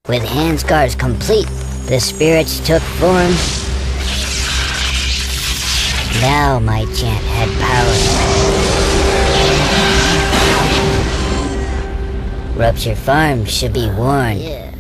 With hand scars complete, the spirits took form. Now my chant had power. Rupture Farm should be warned.